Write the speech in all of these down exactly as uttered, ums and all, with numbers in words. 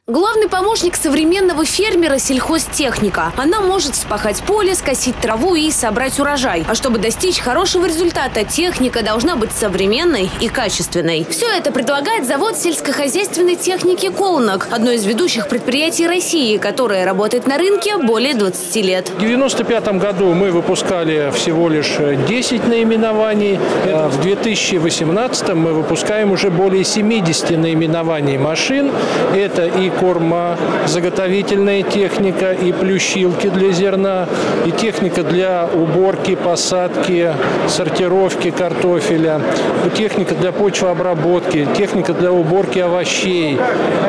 Главный помощник современного фермера – сельхозтехника. Она может вспахать поле, скосить траву и собрать урожай. А чтобы достичь хорошего результата, техника должна быть современной и качественной. Все это предлагает завод сельскохозяйственной техники «Колнак», одно из ведущих предприятий России, которое работает на рынке более двадцати лет. В девяносто пятом году мы выпускали всего лишь десять наименований. В две тысячи восемнадцатом мы выпускаем уже более семидесяти наименований машин. Это и кормозаготовительная техника, и плющилки для зерна, и техника для уборки, посадки, сортировки картофеля, техника для почвообработки, техника для уборки овощей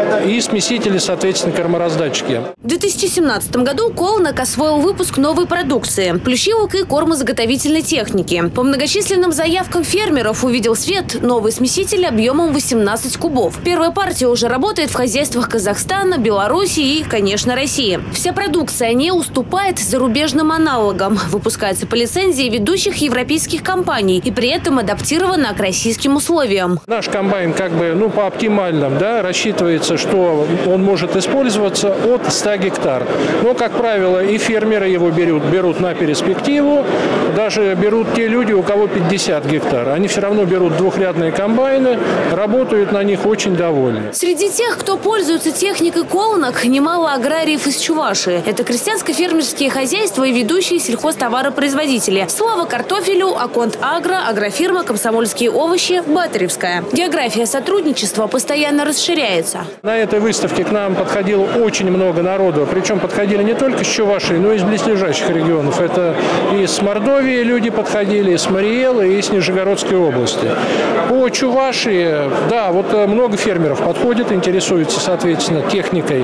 и смесители, соответственно, кормораздатчики. В две тысячи семнадцатом году «Колнак» освоил выпуск новой продукции – плющилок и кормозаготовительной техники. По многочисленным заявкам фермеров увидел свет новый смеситель объемом восемнадцать кубов. Первая партия уже работает в хозяйствах Казахстана, Беларуси и, конечно, России. Вся продукция не уступает зарубежным аналогам. Выпускается по лицензии ведущих европейских компаний и при этом адаптирована к российским условиям. Наш комбайн как бы ну, по оптимальным, да, рассчитывается, что он может использоваться от ста гектар. Но, как правило, и фермеры его берут, берут на перспективу. Даже берут те люди, у кого пятьдесят гектар. Они все равно берут двухрядные комбайны, работают на них очень довольны. Среди тех, кто пользуется техникой «Колнак», немало аграриев из Чувашии. Это крестьянско-фермерские хозяйства и ведущие сельхозтоваропроизводители. Слава картофелю, Аконт Агро, агрофирма «Комсомольские овощи», Батаревская. География сотрудничества постоянно расширяется. На этой выставке к нам подходило очень много народу. Причем подходили не только с Чувашии, но и из близлежащих регионов. Это и с Мордовии люди подходили, и с Мариэлы, и с Нижегородской области. По Чувашии, да, вот много фермеров подходит, интересуются, соответственно, техникой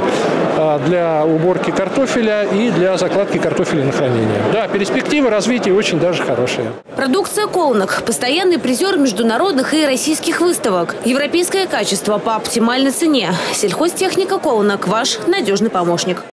для уборки картофеля и для закладки картофеля на хранение. Да, перспективы развития очень даже хорошие. Продукция «Колнак» – постоянный призер международных и российских выставок. Европейское качество по оптимальной цене. Сельхозтехника «Колнак» – ваш надежный помощник.